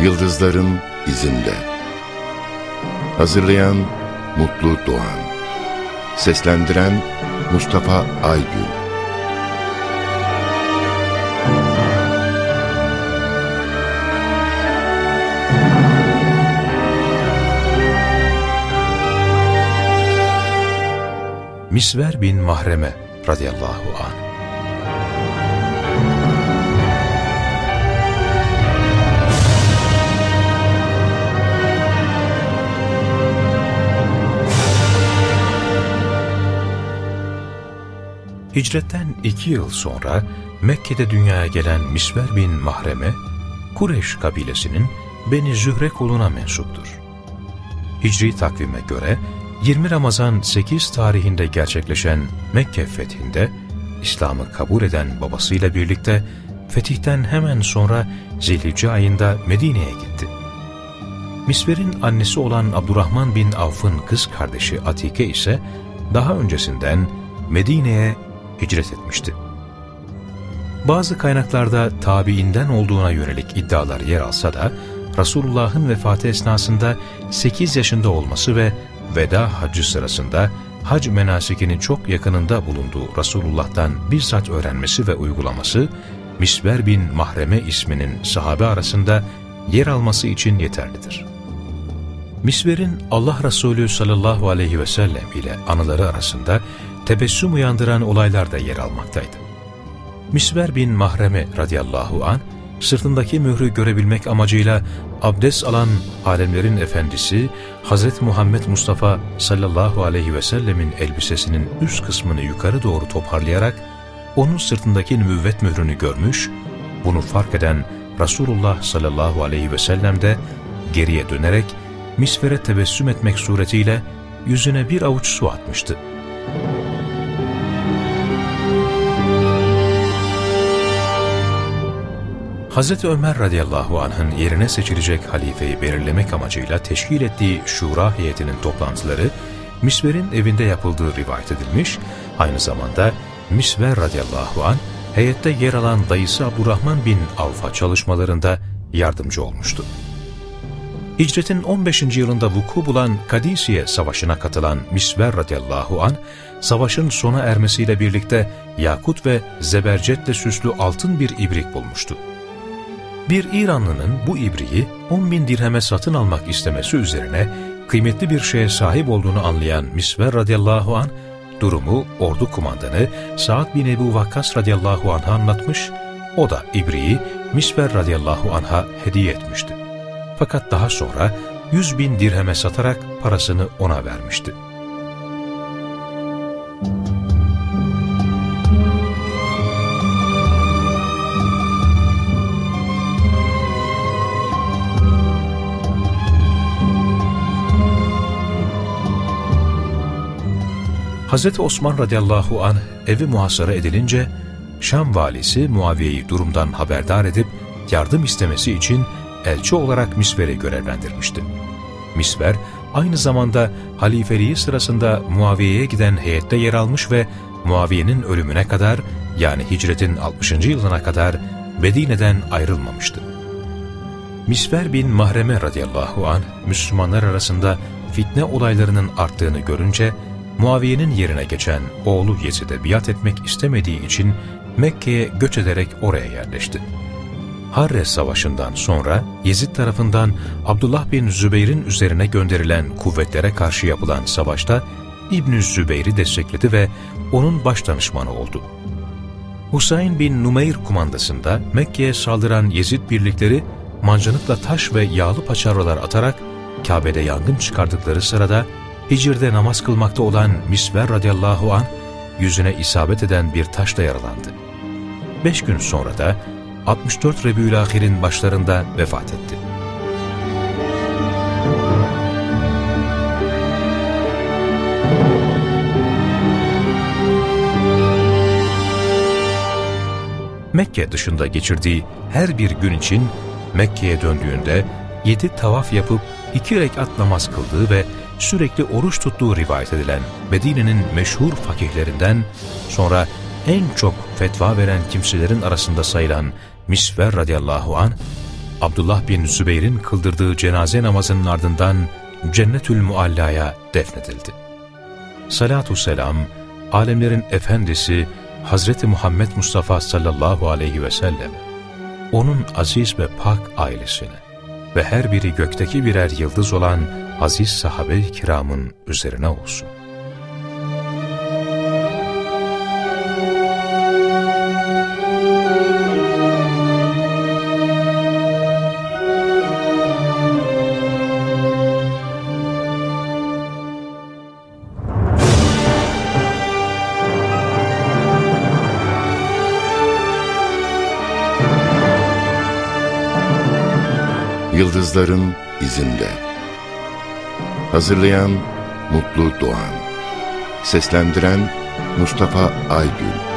Yıldızların izinde. Hazırlayan Mutlu Doğan. Seslendiren Mustafa Aygün. Misver bin Mahreme radıyallahu anh. Hicretten 2 yıl sonra Mekke'de dünyaya gelen Misver bin Mahreme, Kureyş kabilesinin Beni Zühre koluna mensuptur. Hicri takvime göre 20 Ramazan 8 tarihinde gerçekleşen Mekke fethinde İslam'ı kabul eden babasıyla birlikte fetihten hemen sonra Zilhicce ayında Medine'ye gitti. Misver'in annesi olan Abdurrahman bin Avf'ın kız kardeşi Atike ise daha öncesinden Medine'ye hicret etmişti. Bazı kaynaklarda tabiinden olduğuna yönelik iddialar yer alsa da Resulullah'ın vefatı esnasında 8 yaşında olması ve veda haccı sırasında hac menasikinin çok yakınında bulunduğu Resulullah'tan bizzat öğrenmesi ve uygulaması, Misver bin Mahreme isminin sahabe arasında yer alması için yeterlidir. Misver'in Allah Resulü sallallahu aleyhi ve sellem ile anıları arasında tebessüm uyandıran olaylar da yer almaktaydı. Misver bin Mahreme radıyallahu anh, sırtındaki mührü görebilmek amacıyla abdest alan alemlerin efendisi Hazreti Muhammed Mustafa sallallahu aleyhi ve sellemin elbisesinin üst kısmını yukarı doğru toparlayarak onun sırtındaki nübüvvet mührünü görmüş, bunu fark eden Resulullah sallallahu aleyhi ve sellem de geriye dönerek Misver'e tebessüm etmek suretiyle yüzüne bir avuç su atmıştı. Hazreti Ömer radıyallahu anh'ın yerine seçilecek halifeyi belirlemek amacıyla teşkil ettiği şura heyetinin toplantıları Misver'in evinde yapıldığı rivayet edilmiş, aynı zamanda Misver radıyallahu anh heyette yer alan dayısı Abdurrahman bin Avf'a çalışmalarında yardımcı olmuştu. Hicretin 15. yılında vuku bulan Kadisiye Savaşı'na katılan Misver radıyallahu anh, savaşın sona ermesiyle birlikte yakut ve zebercetle süslü altın bir ibrik bulmuştu. Bir İranlının bu ibriği 10.000 dirheme satın almak istemesi üzerine kıymetli bir şeye sahip olduğunu anlayan Misver radıyallahu anh, durumu ordu kumandanı Sa'd bin Ebu Vakkas radıyallahu anh'a anlatmış, o da ibriği Misver radıyallahu anh'a hediye etmişti. Fakat daha sonra 100.000 dirheme satarak parasını ona vermişti. Hazreti Osman radıyallahu anh evi muhasara edilince Şam valisi Muaviye'yi durumdan haberdar edip yardım istemesi için elçi olarak Misver'i görevlendirmişti. Misver aynı zamanda halifeliği sırasında Muaviye'ye giden heyette yer almış ve Muaviye'nin ölümüne kadar, yani hicretin 60. yılına kadar Medine'den ayrılmamıştı. Misver bin Mahreme radıyallahu anh Müslümanlar arasında fitne olaylarının arttığını görünce Muaviye'nin yerine geçen oğlu Yezid'e biat etmek istemediği için Mekke'ye göç ederek oraya yerleşti. Harre Savaşı'ndan sonra Yezid tarafından Abdullah bin Zübeyr'in üzerine gönderilen kuvvetlere karşı yapılan savaşta İbn-i Zübeyr'i destekledi ve onun başdanışmanı oldu. Husayn bin Numeyr kumandasında Mekke'ye saldıran Yezid birlikleri mancınıkla taş ve yağlı paçavralar atarak Kabe'de yangın çıkardıkları sırada Hicr'de namaz kılmakta olan Misver radıyallahu anh yüzüne isabet eden bir taşla yaralandı. 5 gün sonra da 64 Rebiyül-Ahir'in başlarında vefat etti. Mekke dışında geçirdiği her bir gün için Mekke'ye döndüğünde 7 tavaf yapıp 2 rekat namaz kıldığı ve sürekli oruç tuttuğu rivayet edilen Medine'nin meşhur fakihlerinden, sonra en çok fetva veren kimselerin arasında sayılan Misver radıyallahu anh, Abdullah bin Zübeyir'in kıldırdığı cenaze namazının ardından Cennetül Mualla'ya defnedildi. Salatü selam, alemlerin efendisi Hazreti Muhammed Mustafa sallallahu aleyhi ve sellem, onun aziz ve pak ailesine ve her biri gökteki birer yıldız olan aziz sahabe-i kiramın üzerine olsun. Yıldızların izinde. Hazırlayan Mutlu Doğan. Seslendiren Mustafa Aygül.